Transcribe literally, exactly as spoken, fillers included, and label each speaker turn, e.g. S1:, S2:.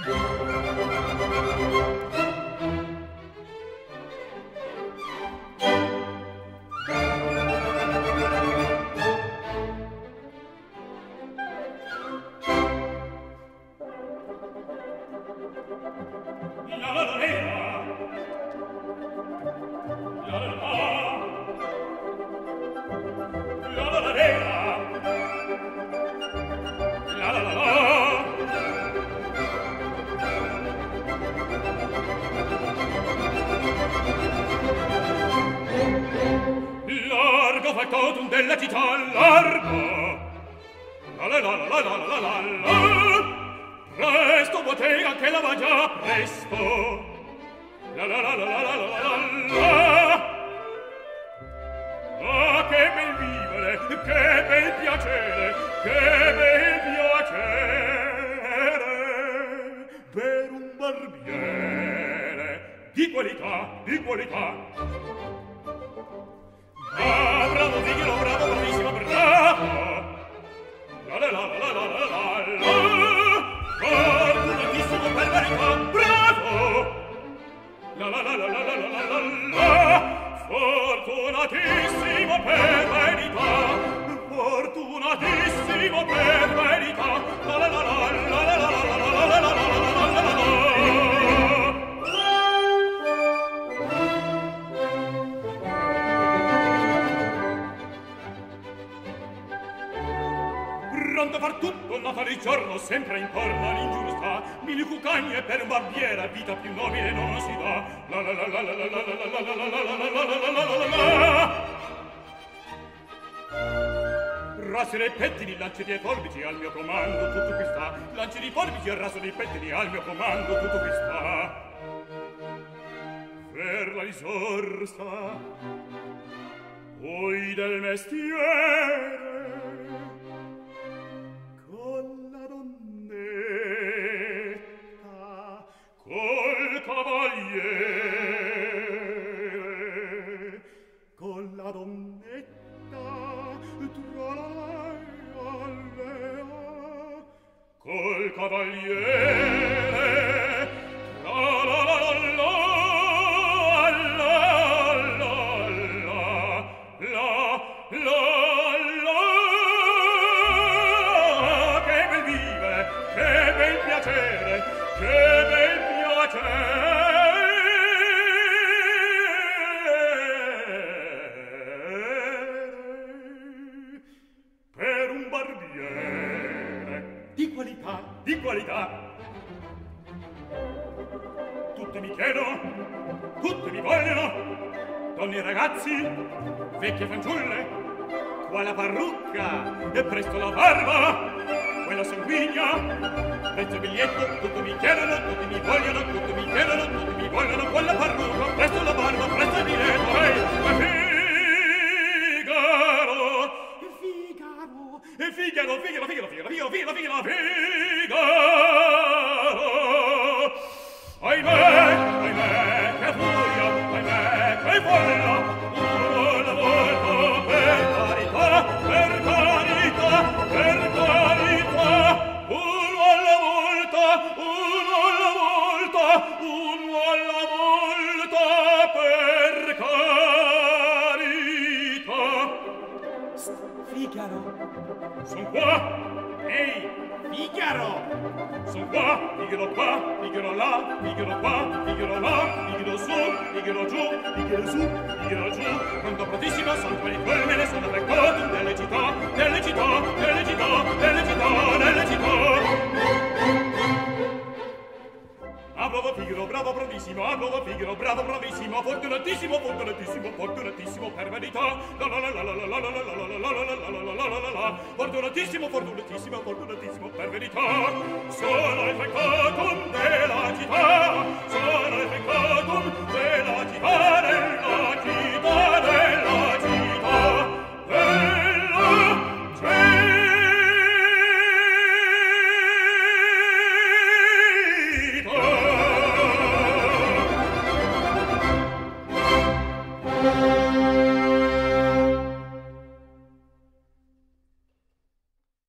S1: Rassere pettini, lanci di forbici al mio comando, tutto qui sta. Lanci di forbici e raso di pettini al mio comando, tutto qui sta. Per la risorsa, poi del mestiere, con la donnetta, col cavaliere, con la donnetta, col cavaliere, la la la la la la la la la, che bel vivere, che bel piacere, che bel piacere. Per un barbiere di qualità, di qualità. Tutti mi chiedono, tutti mi vogliono, donne e ragazzi, vecchie fanciulle, qua la parrucca e presto la barba, quella sanguigna, presto il biglietto, tutti mi chiedono, tutti mi vogliono, tutti mi chiedono, tutti mi vogliono, con la parrucca, presto la barba, presto il biglietto, ehi, e Figaro, Figaro, Figaro, Figaro, Figaro, Figaro, Figaro, Figaro, Figaro. Ahimè, ahimè, che furia, ahimè, che folla. Uno alla volta, per carità, per carità, per carità. Uno alla volta, uno alla volta, uno alla volta, per carità. Figaro. Son qua! Ehi, Figaro! Son qua, Figaro qua, Figaro là, Figaro qua, Figaro là, Figaro su, Figaro giù, Figaro su, Figaro giù. Pronto prontissimo, son quelli colmene, sono peccato delle città, delle città, delle città, delle città, delle città. Ah, bravo Figaro, bravo bravissimo, ah, bravo Figaro, bravo bravissimo, fortunatissimo, fortunatissimo, fortunatissimo, per verità. La la la la la la la la la la la la la la la la. Fortunatissimo, fortunatissimo, fortunatissimo, per verità. Sono il peccatum della città, sono il peccatum